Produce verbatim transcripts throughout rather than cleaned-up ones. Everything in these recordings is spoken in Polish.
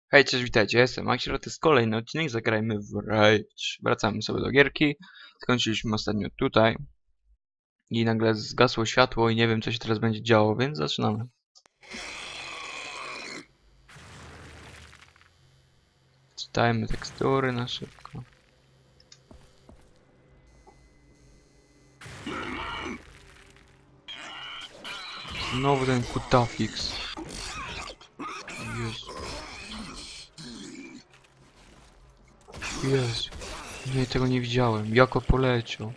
Hej, cześć, witajcie, jestem Maxior, to jest kolejny odcinek, zagrajmy w Rage. Wracamy sobie do gierki, skończyliśmy ostatnio tutaj i nagle zgasło światło i nie wiem, co się teraz będzie działo, więc zaczynamy. Czytajmy tekstury na szybko. Znowu ten kutafix. Jezu. Jezu. Nie, tego nie widziałem. Jako poleciał.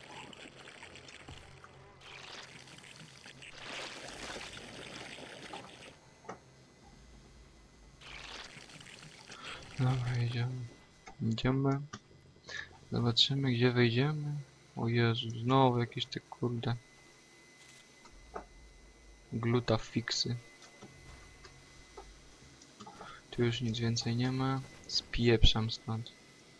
Dobra, idziemy. Idziemy. Zobaczymy, gdzie wejdziemy. O Jezu, znowu jakieś te kurde glutafiksy. Tu już nic więcej nie ma. Spieprzam stąd.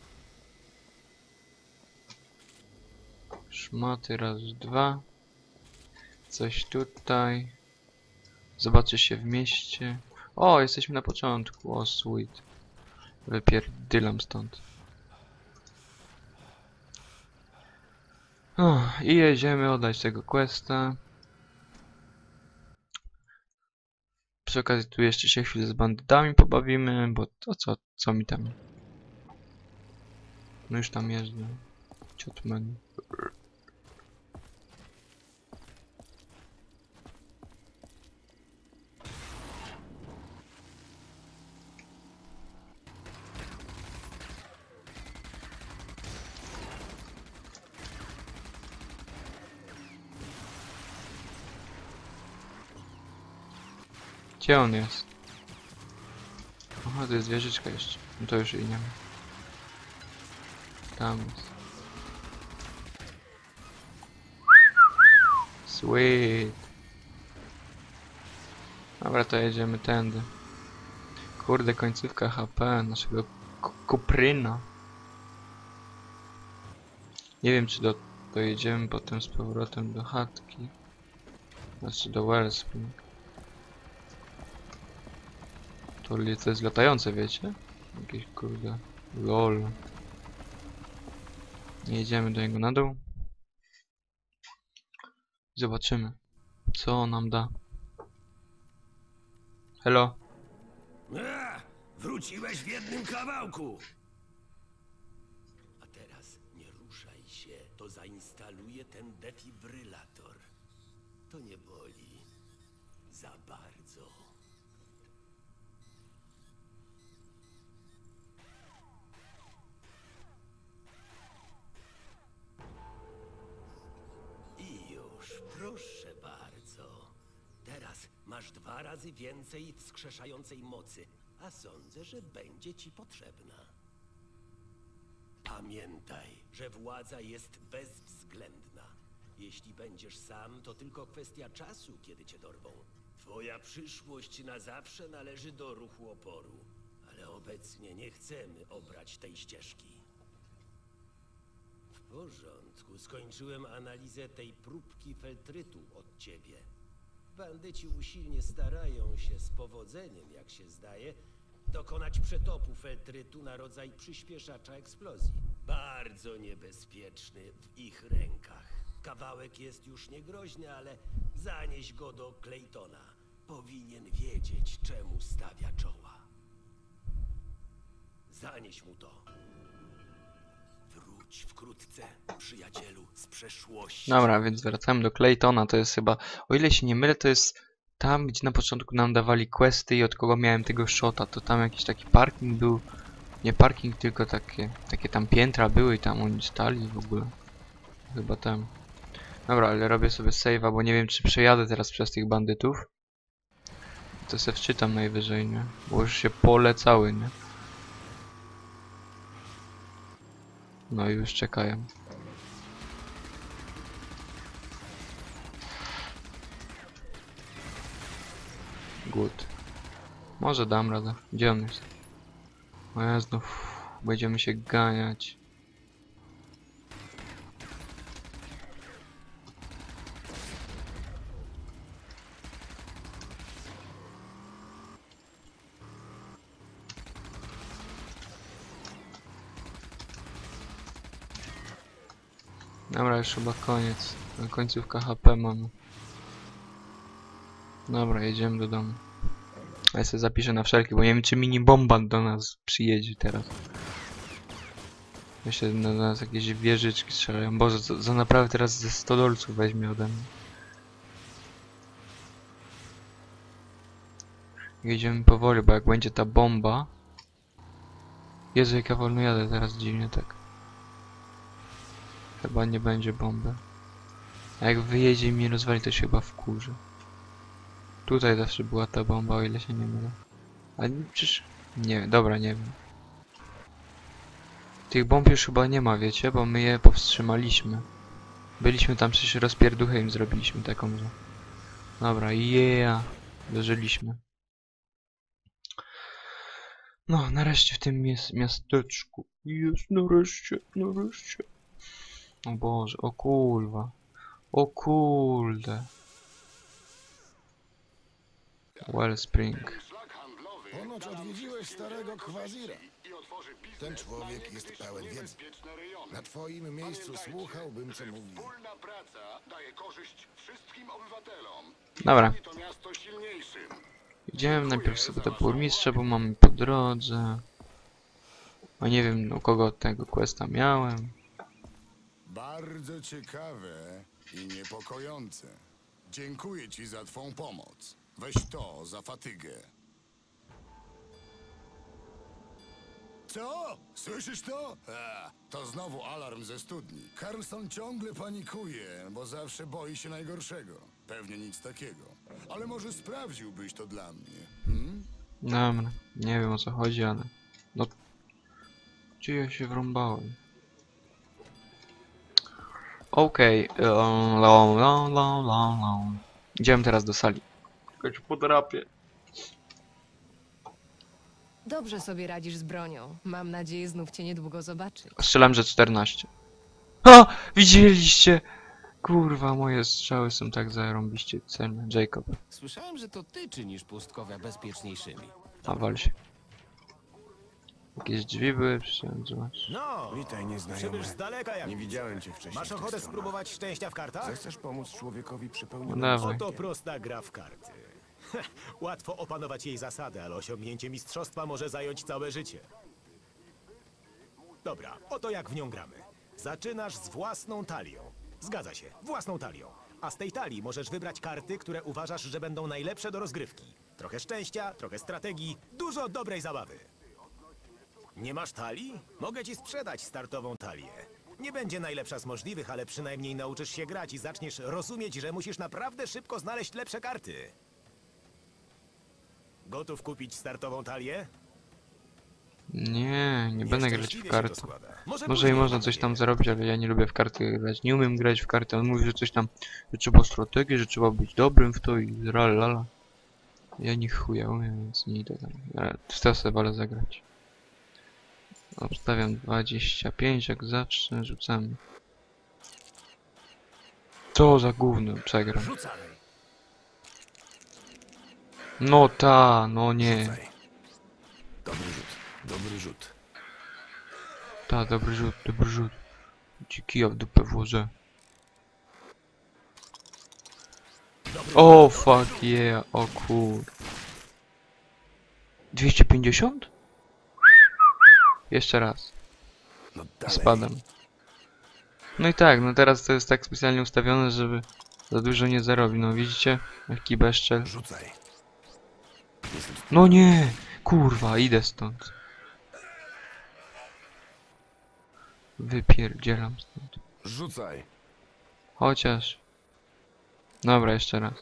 Szmaty raz, dwa. Coś tutaj. Zobaczy się w mieście. O, jesteśmy na początku. O, sweet. Wypierdylam stąd. O, i jedziemy oddać tego questa. Przy okazji tu jeszcze się chwilę z bandytami pobawimy, bo to co, co mi tam? No już tam jeżdżę. Ciotmen. Gdzie on jest? Aha, to jest wieżyczka jeszcze. No to już jej nie ma. Tam jest. Sweet. Dobra, to jedziemy tędy. Kurde, końcówka H P naszego kupryna. Nie wiem, czy do, dojedziemy potem z powrotem do chatki. Znaczy do Wellspring. To to jest latające, wiecie? Jakieś kurde. Lol. Jedziemy do niego na dół. Zobaczymy, co on nam da. Hello. A, wróciłeś w jednym kawałku. A teraz nie ruszaj się, to zainstaluję ten defibrylator. To nie boli za bardzo. I już, proszę bardzo. Teraz masz dwa razy więcej wskrzeszającej mocy, a sądzę, że będzie ci potrzebna. Pamiętaj, że władza jest bezwzględna. Jeśli będziesz sam, to tylko kwestia czasu, kiedy cię dorwą. Twoja przyszłość na zawsze należy do ruchu oporu, ale obecnie nie chcemy obrać tej ścieżki. W porządku, skończyłem analizę tej próbki feltrytu od ciebie. Bandyci usilnie starają się z powodzeniem, jak się zdaje, dokonać przetopu feltrytu na rodzaj przyspieszacza eksplozji. Bardzo niebezpieczny w ich rękach. Kawałek jest już niegroźny, ale zanieś go do Claytona. Powinien wiedzieć, czemu stawia czoła. Zanieś mu to. Wróć wkrótce, przyjacielu z przeszłości. Dobra, więc wracamy do Claytona. To jest chyba, o ile się nie mylę, to jest tam, gdzie na początku nam dawali questy i od kogo miałem tego shota. To tam jakiś taki parking był. Nie parking, tylko takie, takie tam piętra były i tam oni stali w ogóle. Chyba tam. Dobra, ale robię sobie save'a, bo nie wiem, czy przejadę teraz przez tych bandytów. To se wczytam najwyżej, nie? Bo już się polecały, nie? No i już czekają. Good. Może dam radę. Gdzie on jest? O ja znów będziemy się ganiać. Dobra, już chyba koniec. Końcówka H P mamy. Dobra, jedziemy do domu. A ja sobie zapiszę na wszelki, bo nie wiem czy mini bomba do nas przyjedzie teraz. Myślę, że na nas jakieś wieżyczki strzelają. Boże, za, za naprawdę teraz ze sto dolców weźmie ode mnie. Jedziemy powoli, bo jak będzie ta bomba... Jezu, jak ja wolno jadę teraz dziwnie tak. Chyba nie będzie bomby. A jak wyjedzie i mnie rozwali, to się chyba wkurzy. Tutaj zawsze była ta bomba, o ile się nie mylę. A przecież... Nie, dobra, nie wiem. Tych bomb już chyba nie ma, wiecie, bo my je powstrzymaliśmy. Byliśmy tam, przecież rozpierduchę im zrobiliśmy taką, że... Dobra, yeah, dożyliśmy. No, nareszcie w tym jest miasteczku. Jest, nareszcie, nareszcie. O Boże, o kurwa. O kurde. Wellspring. Ponoć odwiedziłeś starego Kwazira. Ten człowiek jest pełen wiedzy. Na twoim miejscu słuchałbym, co mówi. Wspólna praca daje korzyść wszystkim obywatelom. Dobra. To miasto silniejszym. Idziemy najpierw sobie do burmistrza, bo mamy po drodze. A nie wiem, u kogo od tego questa miałem. Bardzo ciekawe i niepokojące. Dziękuję ci za twą pomoc. Weź to za fatygę. Co? Słyszysz to? A, to znowu alarm ze studni. Carlson ciągle panikuje, bo zawsze boi się najgorszego. Pewnie nic takiego. Ale może sprawdziłbyś to dla mnie? Hmm? Dobra, nie wiem o co chodzi, ale... No... Gdzie ja się wrąbałem? Okej, okay. um, long, long, long, long, long. Idziemy teraz do sali. Tylko ci podrapię. Dobrze sobie radzisz z bronią. Mam nadzieję znów cię niedługo zobaczyć. Strzelam, że czternaście. Ha! Widzieliście? Kurwa, moje strzały są tak zarąbiście celne. Jacob. Słyszałem, że to ty czynisz pustkowia bezpieczniejszymi. A wal się. Jakieś drzwi były, przyjąłem zobaczyć. No, Witaj, nieznajomy. przybysz z daleka jak Nie widzę. widziałem cię wcześniej. Masz w tych ochotę stronach. spróbować szczęścia w kartach? Zechcesz pomóc człowiekowi No przypełnionemu dawaj. Oto prosta gra w karty. Łatwo opanować jej zasady, ale osiągnięcie mistrzostwa może zająć całe życie. Dobra, oto jak w nią gramy. Zaczynasz z własną talią. Zgadza się, własną talią. A z tej talii możesz wybrać karty, które uważasz, że będą najlepsze do rozgrywki. Trochę szczęścia, trochę strategii, dużo dobrej zabawy. Nie masz talii? Mogę ci sprzedać startową talię. Nie będzie najlepsza z możliwych, ale przynajmniej nauczysz się grać i zaczniesz rozumieć, że musisz naprawdę szybko znaleźć lepsze karty. Gotów kupić startową talię? Nie, nie będę grać w Nieszczęśliwie się to karty. składa. Może później i można coś tam zarobić, ale ja nie lubię w karty grać. Nie umiem grać w karty. On mówi, że coś tam, że trzeba strategię, że trzeba być dobrym w to i lala. Ja nie chuja umiem, więc nie idę tam. Ale chcę sobie wolę zagrać. Obstawiam dwadzieścia pięć, jak zawsze rzucamy. Co za gówno, przegram. Rzucaj. No ta, no nie. Rzucaj. Dobry rzut, dobry rzut. Ta, dobry rzut, dobry rzut. Ci kija w dupę włożę. O, fuck yeah, o kur... dwieście pięćdziesiąt? Jeszcze raz. No I dalej. spadam. No i tak, no teraz to jest tak specjalnie ustawione, żeby za dużo nie zarobić. No widzicie? Jaki bezczel. Rzucaj. Jestem z- No nie! Kurwa, idę stąd. Wypierdzielam stąd. Rzucaj. Chociaż... Dobra, jeszcze raz.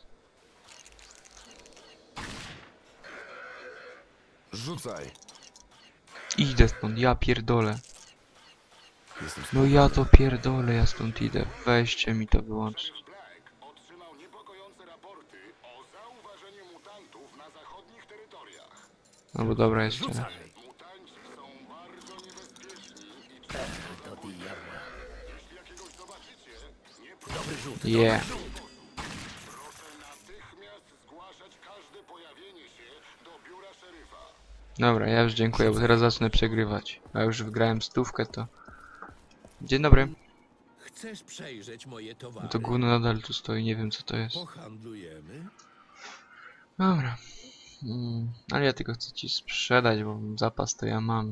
Rzucaj. Idę stąd, ja pierdolę. Jestem z- No ja to pierdolę, ja stąd idę. Weźcie mi to wyłączyć. Black otrzymał niepokojące raporty o zauważeniu mutantów na zachodnich terytoriach. No bo dobra, jeszcze raz. Rzucaj. Mutanci są bardzo niebezpieczni i To diabła. jeśli jakiegoś zobaczycie, nie Dobry rzut. Yeah. proszę natychmiast zgłaszać każde pojawienie się do biura szeryfa. Dobra, ja już dziękuję, bo teraz zacznę przegrywać. A już wygrałem stówkę, to... Dzień dobry. Chcesz przejrzeć moje No towary? to gówno nadal tu stoi, nie wiem co to jest. Pohandlujemy? Dobra. Mm, ale ja tylko chcę ci sprzedać, bo zapas to ja mam.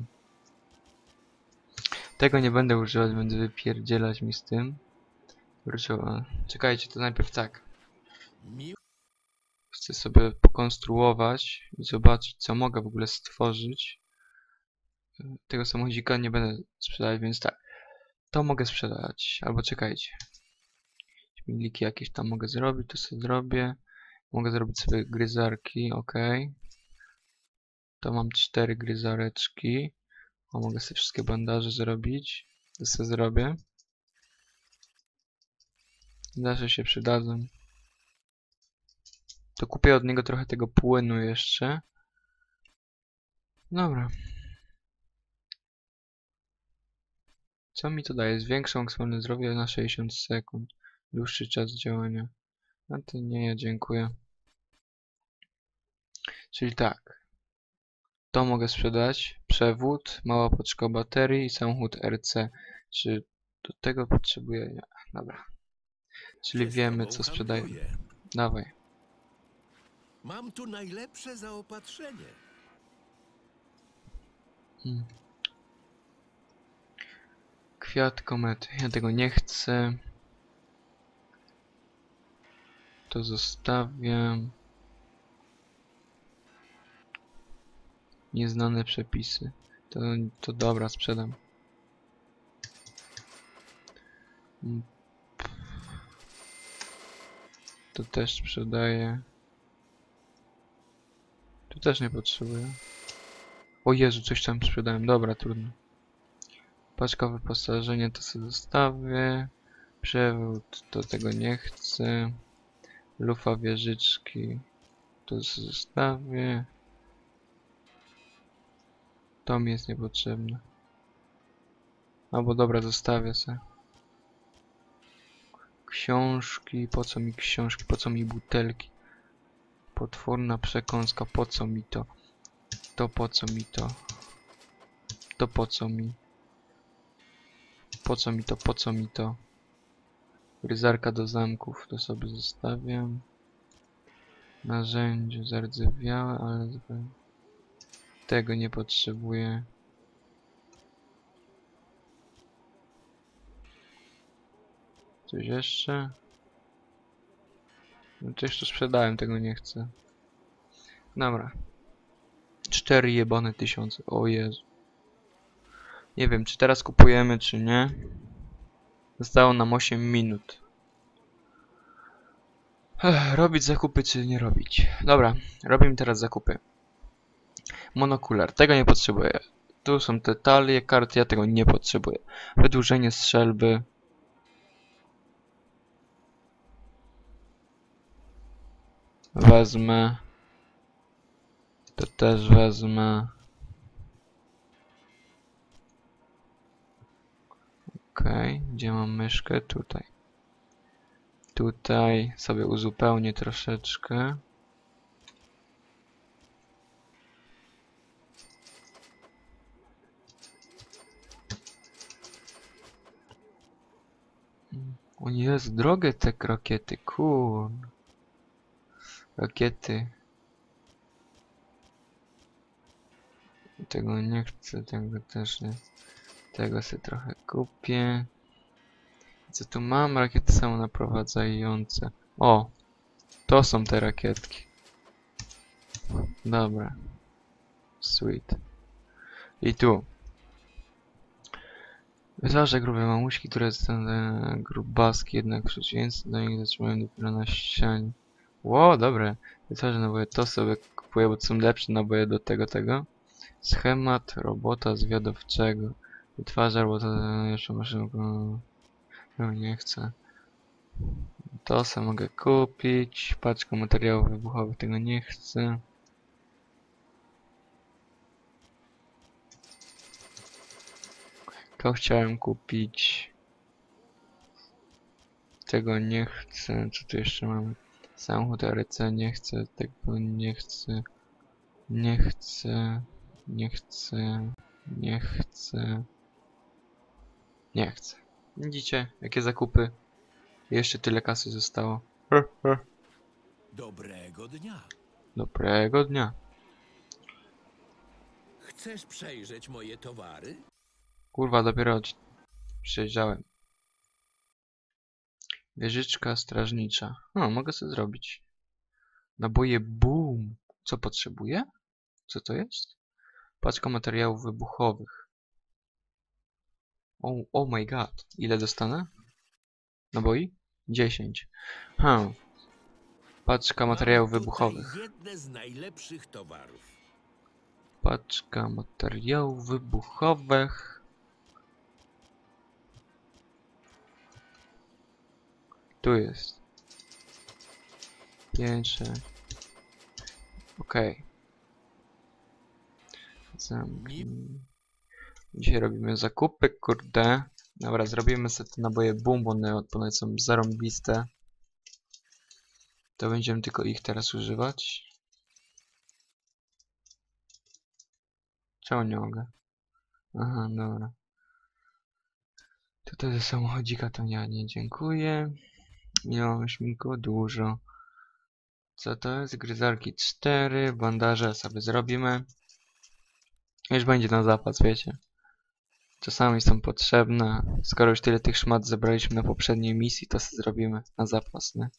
Tego nie będę używać, będę wypierdzielać mi z tym. Wróciło. Czekajcie, to najpierw tak. Mi... Chcę sobie pokonstruować i zobaczyć, co mogę w ogóle stworzyć. Tego samochodzika nie będę sprzedawać, więc tak. To mogę sprzedać. Albo czekajcie. Miliki jakieś tam mogę zrobić, to sobie zrobię. Mogę zrobić sobie gryzarki, ok. To mam cztery gryzareczki. O, mogę sobie wszystkie bandaże zrobić. To sobie zrobię. Zawsze się przydadzą. To kupię od niego trochę tego płynu jeszcze. Dobra. Co mi to daje? Zwiększą maksymalne zdrowie na sześćdziesiąt sekund. Dłuższy czas działania. A to nie, dziękuję. Czyli tak. To mogę sprzedać. Przewód, mała paczka baterii i samochód R C. Czy do tego potrzebuję? Nie. Dobra. Czyli Gdzie z wiemy tobą co sprzedaję. handluję? Dawaj. Mam tu najlepsze zaopatrzenie. Hmm. Kwiat komety. Ja tego nie chcę. To zostawiam. Nieznane przepisy. To, to dobra, sprzedam. Mm. To też sprzedaję. Tu też nie potrzebuję. O Jezu, coś tam sprzedałem. Dobra, trudno. Paczka wyposażenia to sobie zostawię. Przewód to tego nie chcę. Lufa wieżyczki to sobie zostawię. To mi jest niepotrzebne. Albo dobra, zostawię se. Książki, po co mi książki, po co mi butelki? Potworna przekąska, po co mi to? To po co mi to? To po co mi? Po co mi to, po co mi to? Gryzarka do zamków, to sobie zostawiam. Narzędzie zardzewiałe, ale tego nie potrzebuję. Coś jeszcze? No to jeszcze sprzedałem, tego nie chcę. Dobra. Cztery jebane tysiące. O Jezu. Nie wiem, czy teraz kupujemy, czy nie. Zostało nam osiem minut. Ech, robić zakupy, czy nie robić? Dobra, robimy teraz zakupy. Monokular, tego nie potrzebuję. Tu są te talie, karty, ja tego nie potrzebuję. Wydłużenie strzelby. Wezmę. To też wezmę. Okej, okay. Gdzie mam myszkę? Tutaj. Tutaj sobie uzupełnię troszeczkę. O jest drogie te krokiety, kur. Rakiety. Tego nie chcę, tego też nie. Tego sobie trochę kupię. Co tu mam? Rakiety samonaprowadzające. O! To są te rakietki. Dobra. Sweet. I tu. Wytwarza grube mamuśki, które są grubaski, jednak przeciwieństwo do nich zatrzymują dopiero na ścianie. Ło, dobre. Wytwarza naboje, to sobie kupuję, bo to są lepsze naboje do tego, tego. Schemat robota zwiadowczego. Wytwarza robota jeszcze maszynką. No nie chcę. To sobie mogę kupić. Paczka materiałów wybuchowych, tego nie chcę. To chciałem kupić. Tego nie chcę. Co tu jeszcze mamy? Samochód R C nie chcę. Tego nie chcę. Nie chcę. Nie chcę. Nie chcę. Nie chcę. Widzicie, jakie zakupy. Jeszcze tyle kasy zostało. Hr, hr. Dobrego dnia. Dobrego dnia. Chcesz przejrzeć moje towary? Kurwa, dopiero przyjeżdżałem. Wieżyczka strażnicza. No, mogę sobie zrobić. Naboje boom. Co potrzebuję? Co to jest? Paczka materiałów wybuchowych. Oh, oh my god. Ile dostanę? Naboi? dziesięć. Hmm. Paczka materiałów Mam wybuchowych. tutaj jedne z najlepszych towarów. Paczka materiałów wybuchowych. Tu jest. pięć, sześć. Okej. Zamknij. Dzisiaj robimy zakupy, kurde. Dobra, zrobimy sobie te naboje boom, bo one ponoć są zarąbiste. To będziemy tylko ich teraz używać. Czemu nie mogę? Aha, dobra. Tutaj do samochodzika to ja nie dziękuję. Nie mam już go dużo. Co to jest? Gryzarki cztery, bandaże sobie zrobimy. Już będzie na zapas, wiecie. Czasami są potrzebne. Skoro już tyle tych szmat zebraliśmy na poprzedniej misji, to sobie zrobimy na zapas, nie?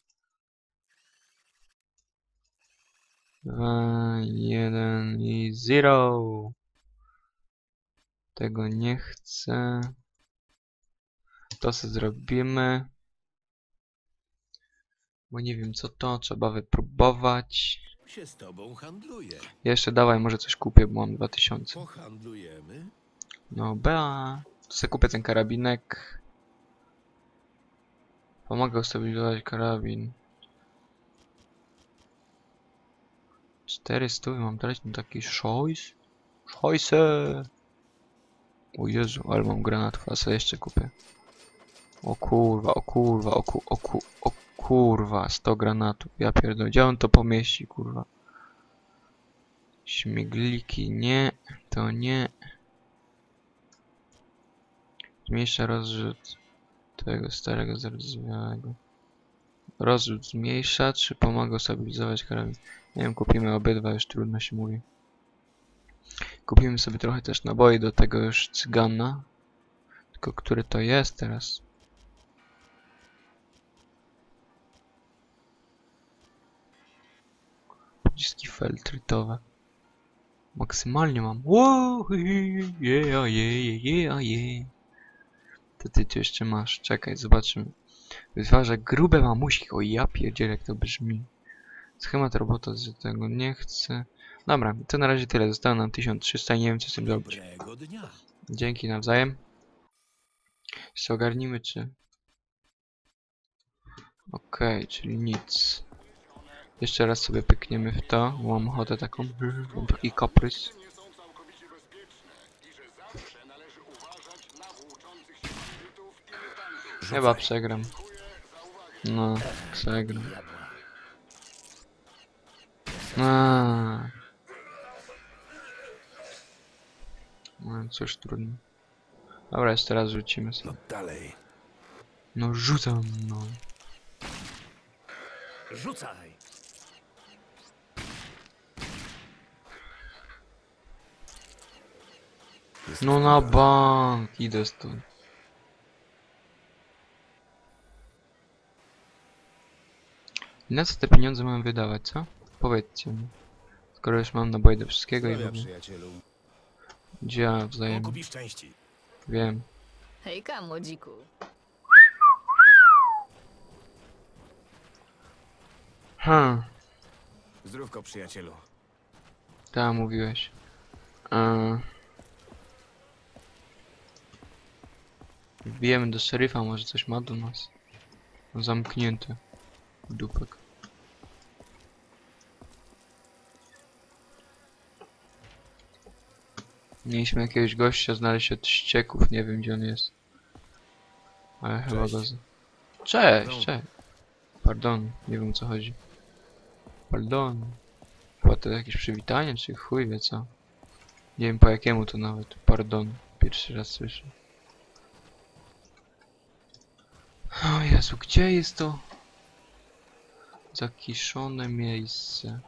dwa, jeden i zero. Tego nie chcę. To sobie zrobimy. Bo nie wiem co to, trzeba wypróbować. Się z tobą handluje. Jeszcze dawaj, może coś kupię, bo mam dwa tysiące. Pohandlujemy. No bea. To sobie kupię ten karabinek. Pomogę ustabilizować karabin. czterysta mam dać na taki szojs. Szojse. O Jezu, ale mam granatów, a sobie jeszcze kupię. O kurwa, o kurwa, o, ku, o, ku, o kurwa, sto granatów. Ja pierdolę, gdzie on to pomieści, kurwa. Śmigliki, nie, to nie. Zmniejsza rozrzut tego starego zardzewiałego. Rozrzut zmniejsza, czy pomaga stabilizować karabin? Nie wiem, kupimy obydwa, już trudno się mówi. Kupimy sobie trochę też naboi do tego już cygana. Tylko który to jest teraz? Pociski feltrytowe. Maksymalnie mam. Wow, yeah, yeah, yeah, yeah. To ty tu jeszcze masz. Czekaj, zobaczymy. Wytwarza grube mamuśki. O ja pierdzielę, jak to brzmi. Schemat robota z tego nie chcę. Dobra, to na razie tyle. Zostało nam tysiąc trzysta i nie wiem co z tym zrobić. Dobrego dnia. Dzięki nawzajem. Jeszcze ogarnimy czy... Okej, okay, czyli nic. Jeszcze raz sobie pykniemy w to. Mam ochotę taką. Mam taki kaprys. Chyba przegram. No, przegram. Aaaa. No cóż, trudno. Dobra, jeszcze raz rzucimy sobie. Dalej. No rzucam, no. Rzucaj! No na bank, idę stąd. Na co te pieniądze mam wydawać, co? Powiedzcie mi. Skoro już mam naboje do wszystkiego i w ogóle. Przyjacielu. Gdzie ja wzajemnie? Kupisz części. Wiem. Hejka, młodziku. Ha, Zdrówko, przyjacielu. tak mówiłeś. Eee. Wbijemy do szeryfa, może coś ma do nas. Zamknięte. Dupek. Mieliśmy jakiegoś gościa znaleźć od ścieków, nie wiem gdzie on jest. Ale chyba go... z- Cześć, cześć. Pardon, nie wiem o co chodzi. Pardon. Chyba to jakieś przywitanie, czy chuj wie co. Nie wiem po jakiemu to nawet. Pardon. Pierwszy raz słyszę. O Jezu, gdzie jest to zakiszone miejsce?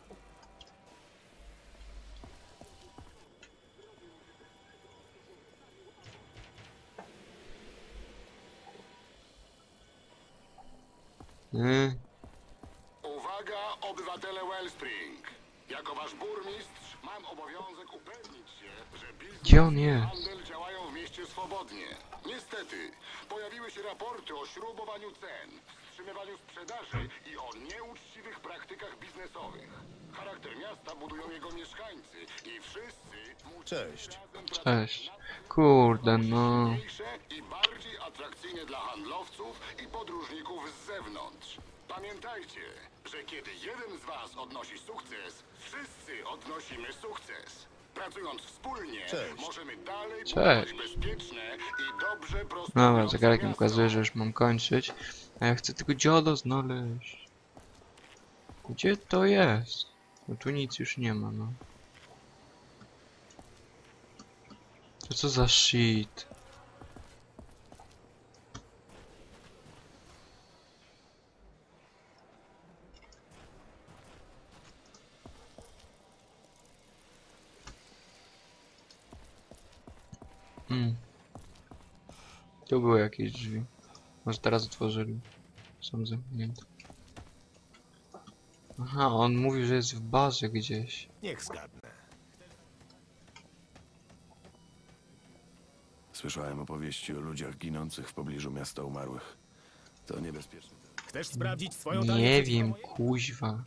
Yy. Uwaga, obywatele Wellspring! Jako wasz burmistrz mam obowiązek upewnić się, że biznes Gdzie on i jest? handel działają w mieście swobodnie. Niestety, pojawiły się raporty o śrubowaniu cen, wstrzymywaniu sprzedaży i o nieuczciwych praktykach biznesowych. Charakter miasta budują jego mieszkańcy i wszyscy muszą Cześć. razem pracować Cześć. Kurde, no. mniejsze i bardziej atrakcyjne dla handlowców i podróżników z zewnątrz. Pamiętajcie, że kiedy jeden z was odnosi sukces, wszyscy odnosimy sukces. Pracując wspólnie, Cześć. możemy dalej Cześć. budować bezpieczne i dobrze Dobra, prosperujące zegarek mi miasto. pokazuje, że już mam kończyć. A ja chcę tylko dziodo znaleźć. Gdzie to jest? No tu nic już nie ma, no. To co za shit? Hmm. Tu były jakieś drzwi. Może teraz otworzyli. Są zamknięte. Aha, on mówił, że jest w barze gdzieś. Niech zgadnę. Słyszałem opowieści o ludziach ginących w pobliżu miasta umarłych. To niebezpieczne. Chcesz sprawdzić swoją talię Nie przeciwko wiem, mojej? kuźwa.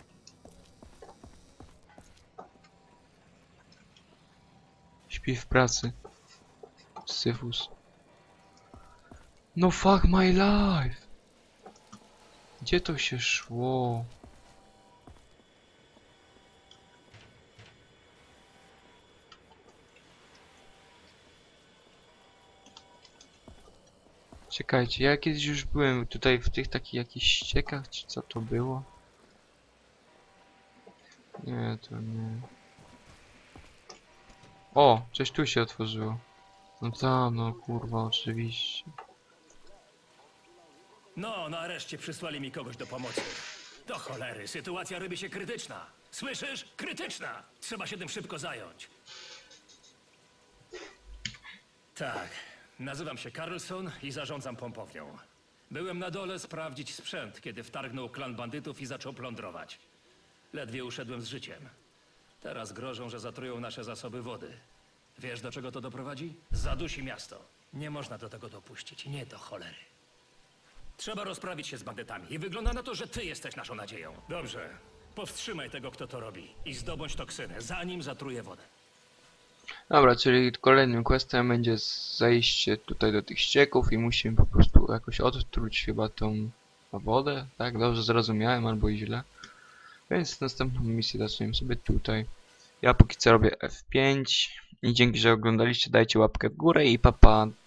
Śpi w pracy. Syfus. No fuck my life. Gdzie to się szło? Czekajcie, ja kiedyś już byłem tutaj w tych takich jakichś ściekach, czy co to było? Nie, to nie. O, coś tu się otworzyło. No tam, no kurwa, oczywiście. No, nareszcie przysłali mi kogoś do pomocy. Do cholery, sytuacja robi się krytyczna. Słyszysz? Krytyczna! Trzeba się tym szybko zająć. Tak, nazywam się Carlson i zarządzam pompownią. Byłem na dole sprawdzić sprzęt, kiedy wtargnął klan bandytów i zaczął plądrować. Ledwie uszedłem z życiem. Teraz grożą, że zatrują nasze zasoby wody. Wiesz, do czego to doprowadzi? Zadusi miasto. Nie można do tego dopuścić, nie do cholery. Trzeba rozprawić się z bandytami i wygląda na to, że ty jesteś naszą nadzieją. Dobrze. Powstrzymaj tego, kto to robi i zdobądź toksynę, zanim zatruje wodę. Dobra, czyli kolejnym questem będzie zajście tutaj do tych ścieków i musimy po prostu jakoś odtruć chyba tą wodę, tak? Dobrze zrozumiałem albo i źle. Więc następną misję zaczniemy sobie tutaj. Ja póki co robię F pięć i dzięki, że oglądaliście, dajcie łapkę w górę i papa. Pa.